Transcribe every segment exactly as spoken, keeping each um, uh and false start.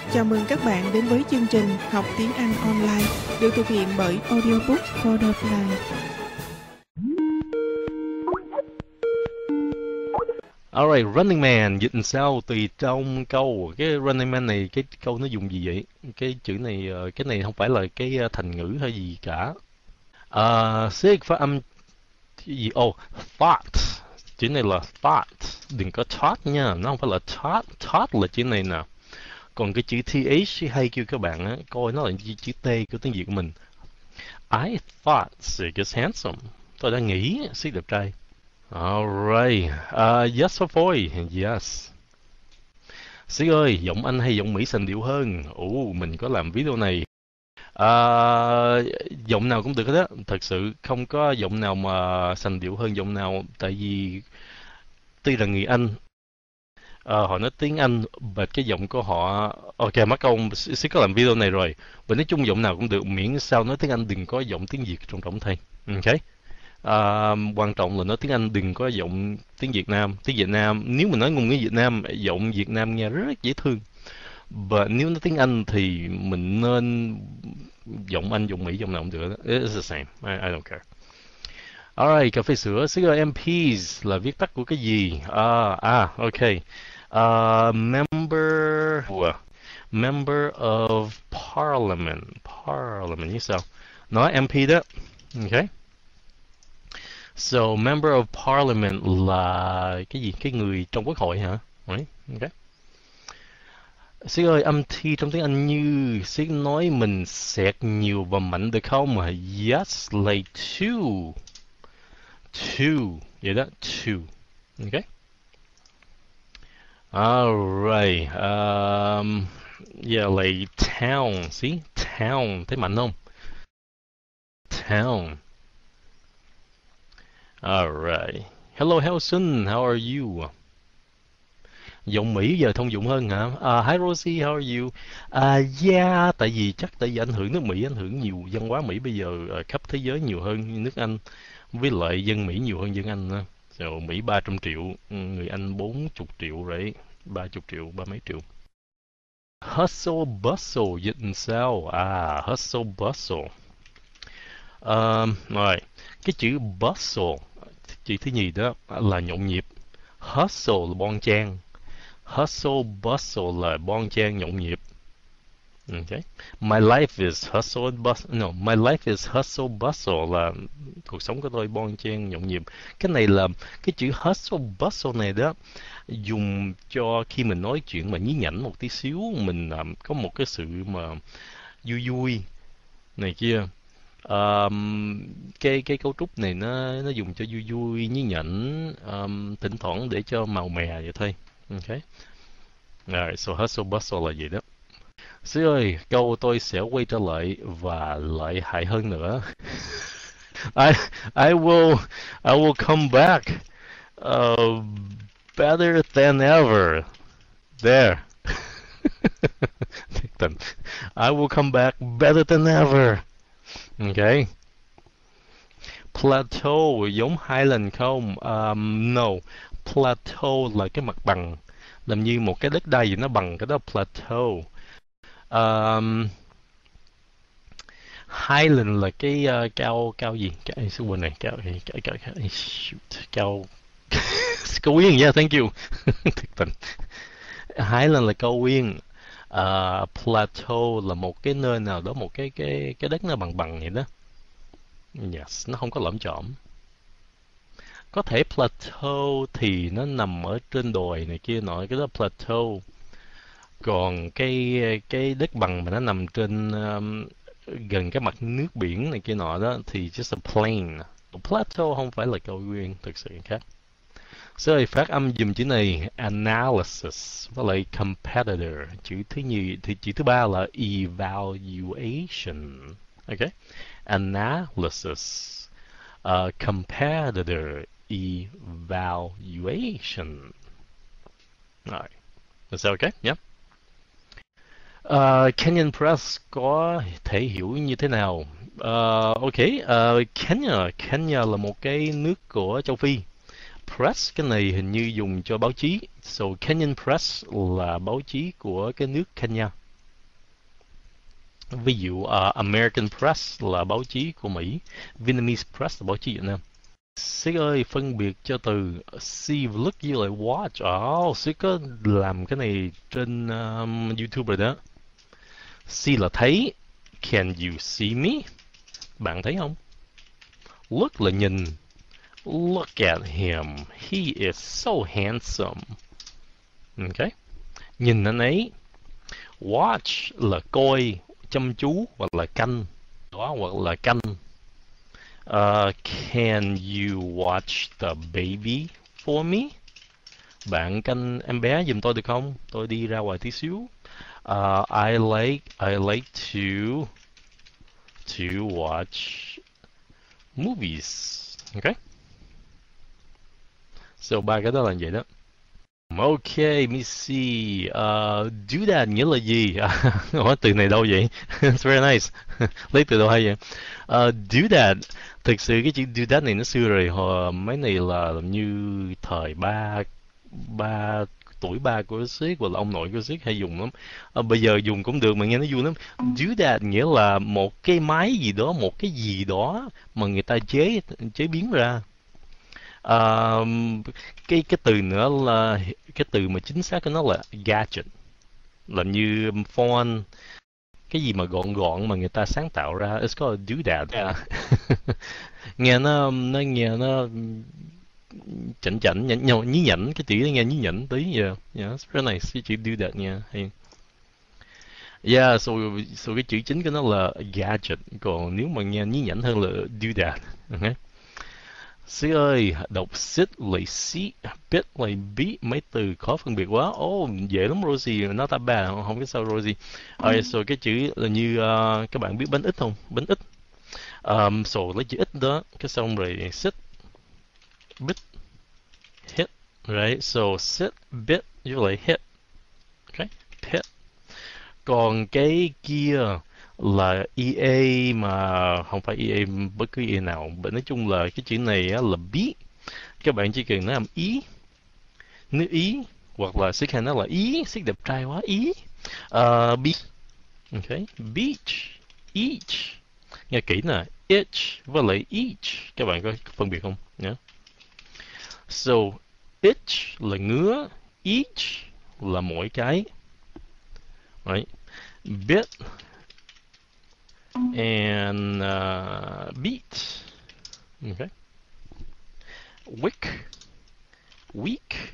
Chào mừng các bạn đến với chương trình Học tiếng Anh online được thực hiện bởi Audiobook for the Blind. Alright, Running Man dịch làm sao tùy trong câu. Cái Running Man này, cái câu nó dùng gì vậy? Cái chữ này, cái này không phải là cái thành ngữ hay gì cả. Uh, Siết phát âm gì? Oh, thought. Chữ này là thought. Đừng có thought nha, nó không phải là thought. Thought là chữ này nè. Còn cái chữ th hay kêu các bạn á, coi nó là chữ T của tiếng Việt của mình. I thought Siết is handsome. Tôi đã nghĩ Siết đẹp trai. Alright, uh, yes or boy? Yes. Siết ơi, giọng Anh hay giọng Mỹ sành điệu hơn? Ồ, uh, mình có làm video này. Uh, giọng nào cũng được hết á. Thật sự không có giọng nào mà sành điệu hơn giọng nào. Tại vì tuy là người Anh, uh, họ nói tiếng Anh, và cái giọng của họ... Ok, mắc công, Siết có làm video này rồi. Và nói chung giọng nào cũng được, miễn sao nói tiếng Anh đừng có giọng tiếng Việt trong trọng thay. Ok. À, quan trọng là nói tiếng Anh đừng có giọng tiếng Việt Nam. Tiếng Việt Nam, nếu mà nói ngôn ngữ Việt Nam, giọng Việt Nam nghe rất dễ thương. Và nếu nói tiếng Anh thì mình nên giọng Anh, giọng Mỹ, giọng nào cũng được. It's the same. I, I don't care. Alright, cà phê sữa. Cigar em pês là viết tắt của cái gì? À, à ok. Uh, member Member of Parliament. Parliament như sao? Nói em pê đó. Ok. So, Member of Parliament là cái gì? Cái người trong quốc hội hả? Right? Okay. Siết ơi, âm T trong tiếng Anh như Siết nói mình xẹt nhiều và mạnh được không? Yes, like two. Two. Vậy đó, two. Okay. Alright. Um, yeah, like town. See? Town. Thấy mạnh không? Town. Alright. Hello Helson, how are you? Giọng Mỹ giờ thông dụng hơn hả? Uh, hi Rosie, how are you? Uh, yeah, tại vì chắc tại vì ảnh hưởng nước Mỹ, ảnh hưởng nhiều văn hóa Mỹ bây giờ uh, khắp thế giới nhiều hơn nước Anh. Với lại dân Mỹ nhiều hơn dân Anh nữa. So, Mỹ ba trăm triệu, người Anh bốn mươi triệu rồi, ba mươi triệu, ba mấy triệu. Hustle bustle dịch làm sao? À, hustle bustle. Um, rồi, cái chữ bustle, chữ thứ nhì đó là nhộn nhịp. Hustle là bon chen. Hustle bustle là bon chen nhộn nhịp. Okay. My life is hustle and bustle. No, my life is hustle bustle là cuộc sống của tôi bon chen nhộn nhịp. Cái này là cái chữ hustle bustle này đó dùng cho khi mình nói chuyện mà nhí nhảnh một tí xíu, mình um, có một cái sự mà vui vui này kia. Um, cái cái cấu trúc này nó nó dùng cho vui vui nhí nhảnh, um, thỉnh thoảng để cho màu mè vậy thôi. Okay. Alright, so hustle bustle là gì đó. Sư ơi, câu tôi sẽ quay trở lại và lợi hại hơn nữa. I I will I will come back uh, better than ever. There. I will come back better than ever. Okay. Plateau giống Highland không? Um, no. Plateau là cái mặt bằng. Làm như một cái đất đai gì nó bằng cái đó plateau. Um, Highland là cái uh, cao cao gì? Cái số quên này, cao cao cao cao shoot, cao cao nguyên. Yeah, thank you. Thực tình. Highland là cao nguyên. Uh, plateau là một cái nơi nào đó, một cái cái cái đất nó bằng bằng vậy đó. Yes, nó không có lõm chõm. Có thể plateau thì nó nằm ở trên đồi này kia nọ, cái đó plateau. Còn cái cái đất bằng mà nó nằm trên um, gần cái mặt nước biển này kia nọ đó thì just a plain. Plateau không phải là cao nguyên, thực sự khác. Sorry, phát âm dùm chữ này analysis với lại competitor. Chữ thứ nhì thì chữ thứ ba là evaluation. Okay, analysis, uh, competitor, evaluation. Right, is that okay? Yeah. Uh, Kenyan Press có thể hiểu như thế nào? Uh, ok, uh, Kenya, Kenya là một cái nước của châu Phi. Press cái này hình như dùng cho báo chí. So Kenyan Press là báo chí của cái nước Kenya. Ví dụ uh, American Press là báo chí của Mỹ, Vietnamese Press là báo chí Việt Nam. Siết ơi, phân biệt cho từ see, look với lại watch. Oh, Siết có làm cái này trên um, YouTube rồi đó. See là thấy. Can you see me? Bạn thấy không? Look là nhìn. Look at him. He is so handsome. Okay. Nhìn anh ấy. Watch là coi, chăm chú hoặc là canh. Đó, hoặc là canh. Uh, can you watch the baby for me? Bạn canh em bé giùm tôi được không? Tôi đi ra ngoài tí xíu. Uh, I like I like to to watch movies. Okay. So ba cái đó là vậy đó. Okay, let me see. Uh, do that nghĩa là gì? Ủa, từ này đâu vậy? It's very nice. Lấy từ đâu hay vậy? Uh, do that. Thực sự cái chữ do that này nó xưa rồi. Hồi mấy này là như thời ba ba tuổi ba của Siết hoặc là ông nội của Siết hay dùng lắm. Uh, bây giờ dùng cũng được mà nghe nó vui lắm. Do that nghĩa là một cái máy gì đó, một cái gì đó mà người ta chế chế biến ra. Uh, cái cái từ nữa là cái từ mà chính xác của nó là gadget, là như phone, cái gì mà gọn gọn mà người ta sáng tạo ra. It's called do that. Yeah. Nghe nó nó nghe nó chảnh chảnh nhẫn nhau nhí nhảnh, cái chữ nó nghe nhí nhảnh tí. Yeah, yeah, it's very nice cái chữ do that nha. Hay. Yeah, so, so cái chữ chính của nó là gadget, còn nếu mà nghe nhí nhảnh hơn là do that. Okay. Siết ơi, đọc sit lại si, bit lại beat, mấy từ khó phân biệt quá. Oh, dễ lắm Rosie, not that bad, không biết sao Rosie. Alright, so cái chữ là như uh, các bạn biết bánh ít không? Bánh ít. Um, so lấy chữ ít đó, cái xong rồi sit, bit, hit, right? So sit, bit, với lại hit. Okay, hit. Còn cái kia là e a mà không phải e a bất cứ e a nào, bởi nói chung là cái chữ này á, là beat. Các bạn chỉ cần nói làm ý, nếu ý, hoặc là Siết hay nói là ý, Siết đẹp trai quá, ý. Uh, beat, okay, beach, each, nghe kỹ nè, each với lại each, các bạn có phân biệt không? Yeah. So each là ngứa, each là mỗi cái, right? Bit and uh, beat. Okay. Wick, week.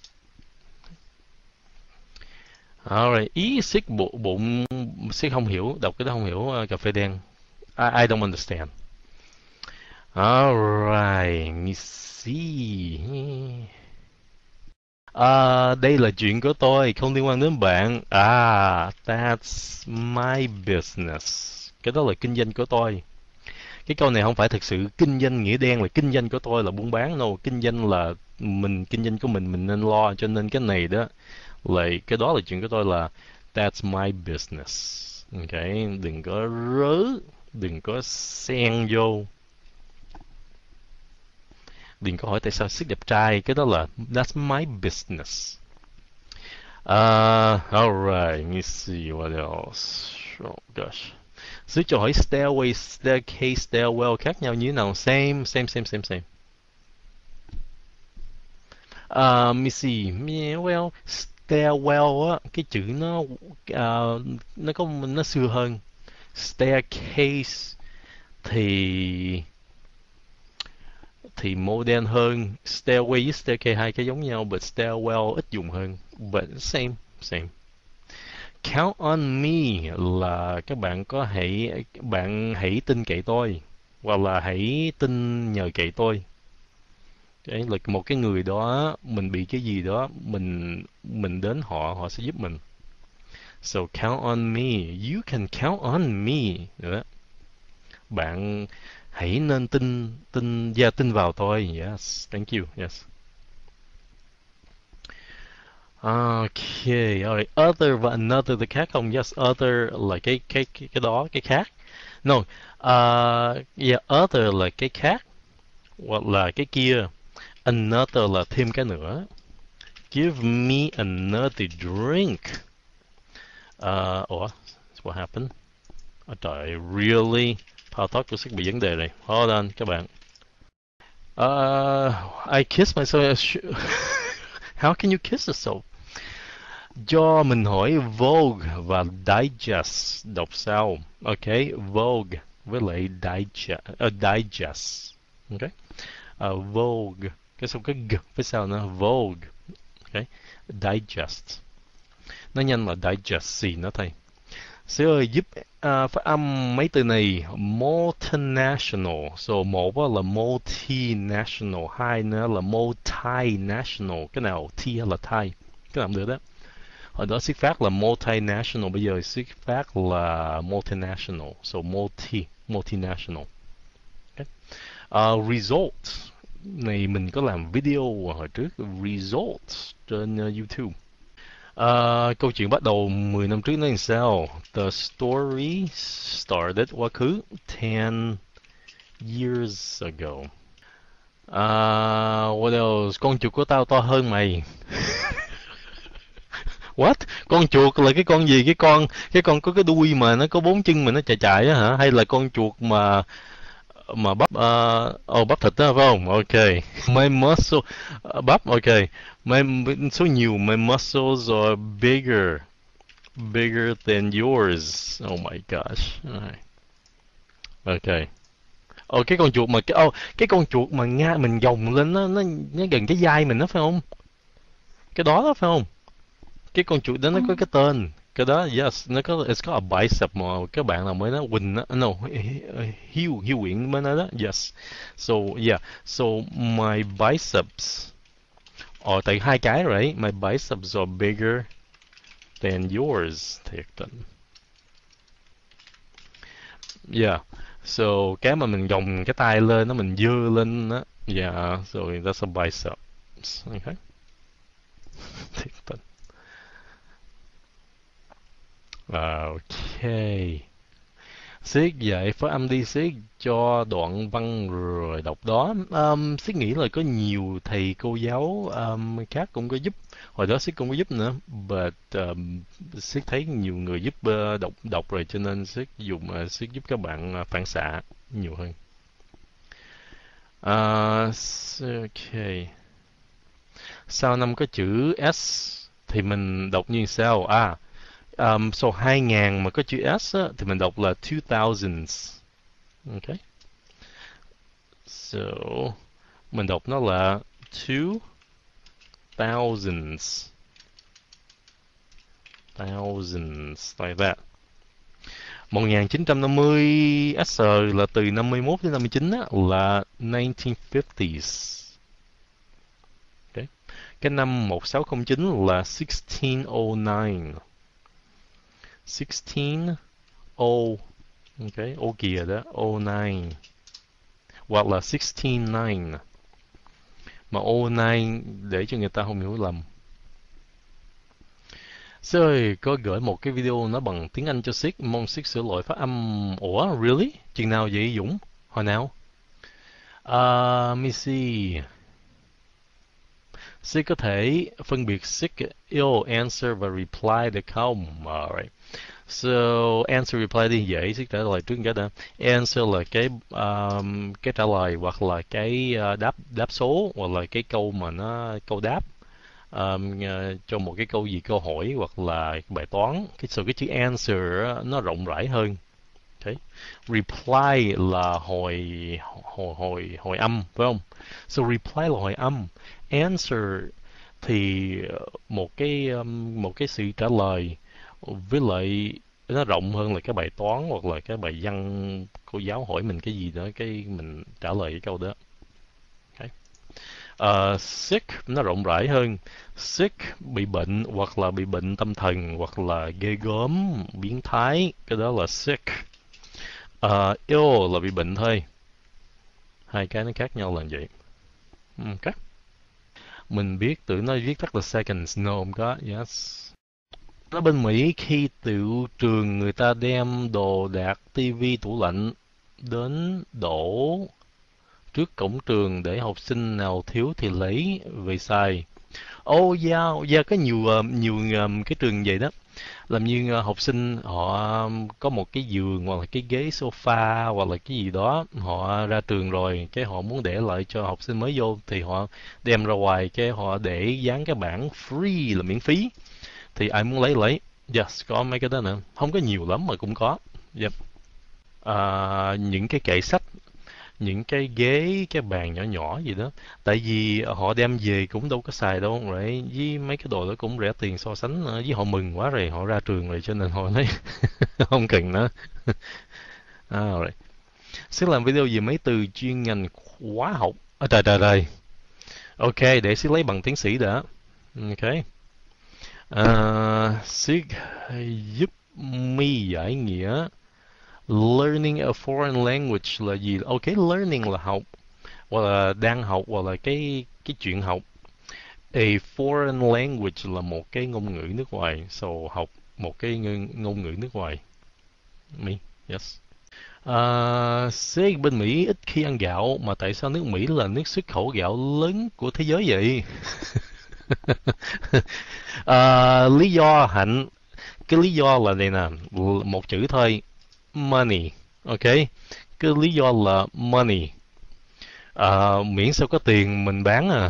Alright, ý Siết bộ bụng, Siết không hiểu, đọc cái đó không hiểu. Uh, cà phê đen. I, I don't understand. Alright, let me see. À, đây là chuyện của tôi, không liên quan đến bạn. À, that's my business. Cái đó là kinh doanh của tôi. Cái câu này không phải thực sự kinh doanh nghĩa đen là kinh doanh của tôi là buôn bán đâu. Kinh doanh là mình, kinh doanh của mình mình nên lo. Cho nên cái này đó là cái đó là chuyện của tôi là that's my business. Okay, đừng có rớ, đừng có xen vô. Đừng có hỏi tại sao Siết đẹp trai. Cái đó là that's my business. Uh, alright, let me see what else. Oh gosh. Siết cho hỏi stairway, staircase, stairwell khác nhau như thế nào? Same, same, same, same, same. Uh, let me see. Yeah, well, stairwell á, cái chữ nó uh, nó có nó xưa hơn. Staircase thì thì modern hơn. Stairway với staircase hai cái giống nhau, but stairwell ít dùng hơn. But same, same. Count on me là các bạn có hãy bạn hãy tin cậy tôi, hoặc là hãy tin nhờ cậy tôi. Đấy là một cái người đó, mình bị cái gì đó, mình mình đến họ, họ sẽ giúp mình. So count on me. You can count on me. Đó. Bạn hãy nên tin tin gia tin vào tôi. Yes, thank you. Yes. Okay, alright. Other và another thì khác không? Yes, other là cái cái cái, cái đó, cái khác. No, uh, yeah, other là cái khác, hoặc là cái kia. Another là thêm cái nữa. Give me another drink. Uh, ủa, what happened? Ôi trời, really? Power talk của Sick bị vấn đề này. Hold on, các bạn. Uh, I kiss myself. How can you kiss yourself? Do mình hỏi Vogue và Digest đọc sao? Ok, Vogue với lại Digest. Uh, digest. Ok. Uh, Vogue. Cái xong cái g phía sau nữa. Vogue. Ok. Digest. Nó nhanh là digest gì nữa thầy. Sẽ ơi giúp uh, phát âm mấy từ này. Multinational. So một là multinational, hai nữa là multinational. Cái nào T hay là Thai? Cái nào cũng được đó. Hồi đó siết phát là multinational, bây giờ siết phát là multinational. So multi, multinational. Okay. Uh, result này mình có làm video hồi trước. Result trên uh, YouTube. Uh, câu chuyện bắt đầu mười năm trước nói làm sao. The story started quá khứ ten years ago. Uh, what else? Con chuột của tao to hơn mày. What? Con chuột là cái con gì? Cái con cái con có cái đuôi mà nó có bốn chân mà nó chạy chạy á hả? Hay là con chuột mà mà bắp uh, oh, bắp thịt đó phải không? Ok. My muscle uh, bắp ok. My số nhiều my muscles are bigger bigger than yours. Oh my gosh. Right. Ok. Ồ oh, cái con chuột mà cái oh, cái con chuột mà nga mình gồng lên nó nó nó gần cái vai mình đó phải không? Cái đó đó phải không? Cái con chuột đó nó có cái tên. Cái đó yes, nó có it's got a bicep mà các bạn nào mới nói Quỳnh đó, no, Hiếu Hiếu Nguyễn mới nói đó. Yes. So yeah, so my biceps Ồ, tại hai cái rồi right? My biceps are bigger than yours. Thiệt tình. Yeah. So cái mà mình gồng cái tay lên nó mình dơ lên đó. Yeah, so that's a biceps. Okay. Thiệt tình. Ok. Siết dạy phát âm đi Siết cho đoạn văn rồi đọc đó. Um, Siết nghĩ là có nhiều thầy cô giáo um, khác cũng có giúp. Hồi đó Siết cũng có giúp nữa. But um, Siết thấy nhiều người giúp uh, đọc đọc rồi cho nên Siết dùng uh, Siết giúp các bạn uh, phản xạ nhiều hơn. Uh, ok. Sau năm có chữ S thì mình đọc như sao? À. Um, so hai ngàn mà có chữ S á, thì mình đọc là two thousands. Okay. So mình đọc nó là two thousands. Thousands like that. một nghìn chín trăm năm mươi S là từ năm mươi mốt đến năm mươi chín á, là nineteen fifties. Okay. Cái năm một sáu không chín là sixteen oh nine. sixteen oh okay, ô kìa đó, oh nine hoặc là sixteen nine, mà oh nine để cho người ta không hiểu lầm. Rồi có gửi một cái video nó bằng tiếng Anh cho Sick, mong Sick sửa lỗi phát âm. Ủa really? Chừng nào vậy Dũng? Hồi nào? Uh, let me see. Sick có thể phân biệt Sick yêu answer và reply được không? Alright. So answer reply đi dễ, Sick trả lời trước cái đó. Answer là cái um, cái trả lời hoặc là cái uh, đáp đáp số hoặc là cái câu mà nó câu đáp um, uh, cho một cái câu gì câu hỏi hoặc là bài toán. Cái so cái chữ answer uh, nó rộng rãi hơn. Okay. Reply là hồi hồi hồi hồi âm phải không? So reply là hồi âm. Answer thì một cái um, một cái sự trả lời với lại nó rộng hơn là cái bài toán hoặc là cái bài văn cô giáo hỏi mình cái gì đó cái mình trả lời cái câu đó. Okay. Uh, sick nó rộng rãi hơn. Sick bị bệnh hoặc là bị bệnh tâm thần hoặc là ghê gớm biến thái, cái đó là sick. Uh, ill là bị bệnh thôi. Hai cái nó khác nhau là vậy. Okay. Mình biết tự nó viết tắt là seconds. No, không có. Yes. Ở bên Mỹ khi tiểu trường người ta đem đồ đạc, tivi, tủ lạnh đến đổ trước cổng trường để học sinh nào thiếu thì lấy về xài. Oh yeah, yeah có nhiều uh, nhiều um, cái trường vậy đó. Làm như ờ, học sinh họ um, có một cái giường hoặc là cái ghế sofa hoặc là cái gì đó, họ ra trường rồi cái họ muốn để lại cho học sinh mới vô thì họ đem ra ngoài, cái họ để dán cái bảng free là miễn phí, thì ai muốn lấy lấy. Yes, có mấy cái đó nữa, không có nhiều lắm mà cũng có. Yep. À, những cái kệ sách, những cái ghế, cái bàn nhỏ nhỏ gì đó, tại vì họ đem về cũng đâu có xài đâu rồi, với mấy cái đồ đó cũng rẻ tiền so sánh nữa, với họ mừng quá rồi, họ ra trường rồi cho nên họ nói không cần nữa. À, rồi. Sẽ làm video về mấy từ chuyên ngành hóa học. À, trời trời trời. Ok, để sẽ lấy bằng tiến sĩ đã. Ok. À, sẽ giúp mi giải nghĩa learning a foreign language là gì? Ok, learning là học, hoặc là đang học, hoặc là cái cái chuyện học. A foreign language là một cái ngôn ngữ nước ngoài. So học một cái ngôn, ngôn ngữ nước ngoài. Me, yes. À, sếp bên Mỹ ít khi ăn gạo, mà tại sao nước Mỹ là nước xuất khẩu gạo lớn của thế giới vậy? À, lý do Hạnh, cái lý do là đây nè, một chữ thôi, money. Ok, cái lý do là money. À, miễn sao có tiền mình bán à.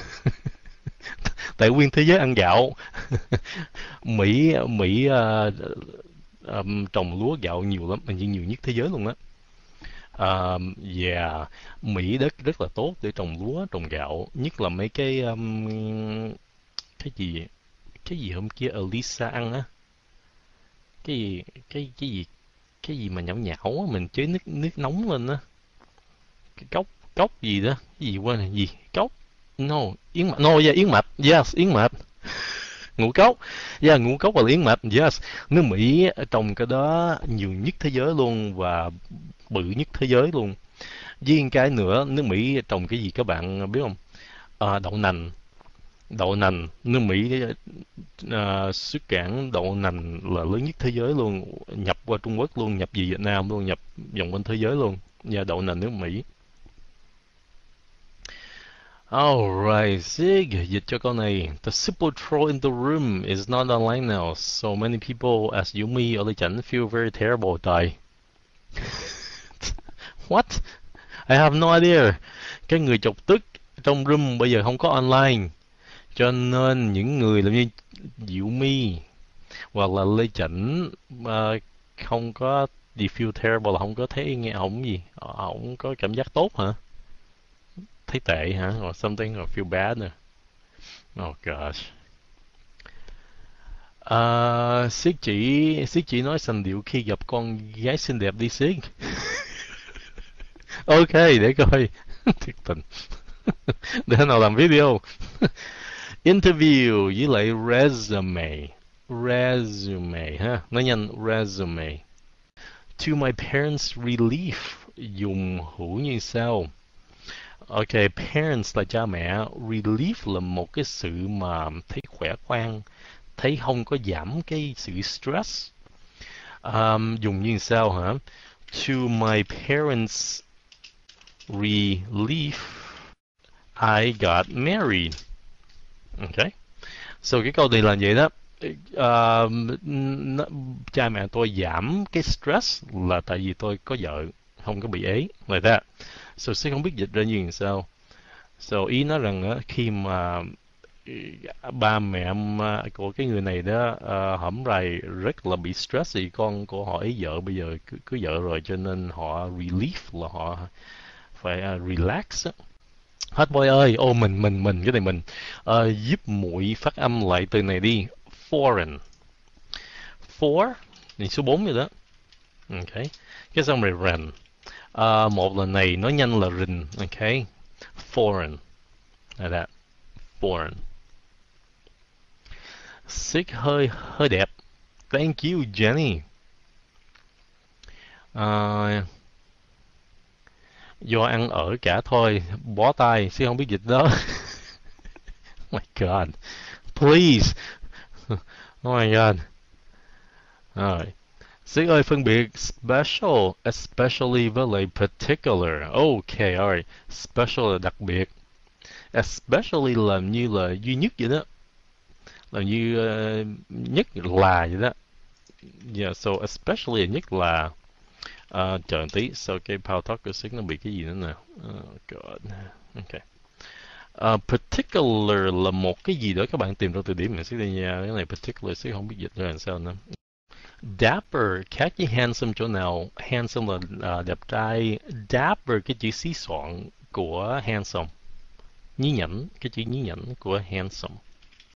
Tại nguyên thế giới ăn gạo. Mỹ Mỹ uh, um, trồng lúa gạo nhiều lắm, hình như nhiều nhất thế giới luôn á. Uh, yeah, Mỹ đất rất là tốt để trồng lúa, trồng gạo, nhất là mấy cái um, cái gì cái gì hôm kia Elisa ăn á, cái gì cái cái gì cái gì mà nhão nhão á, mình chế nước nước nóng lên á, cái cốc cốc gì đó, cái gì quên, là gì cốc, no yến mạch, no yeah, yến mạch, yes, yến mạch, ngũ cốc, yeah, ngũ cốc và yến mạch, yes. Nước Mỹ trồng cái đó nhiều nhất thế giới luôn và bự nhất thế giới luôn. Với cái nữa, nước Mỹ trồng cái gì các bạn biết không? À, đậu nành. Đậu nành, nước Mỹ à, xuất cảng đậu nành là lớn nhất thế giới luôn, nhập qua Trung Quốc luôn, nhập về Việt Nam luôn, nhập vòng quanh thế giới luôn. Và đậu nành nước Mỹ. Alright, Sig, dịch cho câu này. The simple troll in the room is not online now, so many people as Yumi or Lê Chánh feel very terrible. Die. What? I have no idea. Cái người chọc tức trong room bây giờ không có online, cho nên những người làm như Diệu My hoặc là Lê Chánh uh, không có gì feel terrible, là không có thấy nghe ổng gì, ổng có cảm giác tốt hả? Thấy tệ hả? Or something, or feel bad nè. Oh gosh. Uh, Siết chỉ Siết chỉ nói sành điệu khi gặp con gái xinh đẹp đi Siết. Ok, để coi. Thiệt tình. Để nào làm video. Interview với lại resume. Resume ha. Nói nhanh, resume. To my parents' relief, dùng hữu như sau. Ok, parents là cha mẹ, relief là một cái sự mà thấy khỏe khoan, thấy không có giảm cái sự stress. Um, dùng như sao hả? To my parents' relief, I got married. Ok. So cái câu này là vậy đó. Uh, cha mẹ tôi giảm cái stress là tại vì tôi có vợ, không có bị ế, like that. So sẽ không biết dịch ra như sao. So ý nói rằng uh, khi mà ba mẹ của cái người này đó uh, hổm rày rất là bị stress vì con của họ ấy vợ bây giờ cứ, cứ vợ rồi, cho nên họ relief là họ phải uh, relax á. Hết boy ơi, ô mình mình mình cái này mình uh, giúp muội phát âm lại từ này đi. Foreign. Four thì số bốn vậy đó. Ok. Cái xong rồi rần. Uh, một lần này nói nhanh là rình. Ok. Foreign. Là that. Foreign. Sick hơi hơi đẹp. Thank you Jenny. Uh, do ăn ở cả thôi, bó tay, chứ không biết dịch đó. Oh my god. Please. Oh my god. Rồi. Sick ơi, phân biệt special, especially với lại particular. Ok, alright. Special là đặc biệt. Especially là như là duy nhất vậy đó. Làm như ờ, nhất là vậy đó. Yeah, so especially là nhất là. Uh, chờ một tí, sau cái Power Talk của Sức nó bị cái gì nữa nè. Oh God. Okay. Uh, particular là một cái gì đó các bạn tìm trong từ điển mình sẽ đây nha. Cái này particular Sức không biết dịch ra làm sao nữa. Dapper khác với handsome chỗ nào? Handsome là uh, đẹp trai. Dapper cái chữ xí xoọn của handsome. Nhí nhảnh, cái chữ nhí nhảnh của handsome.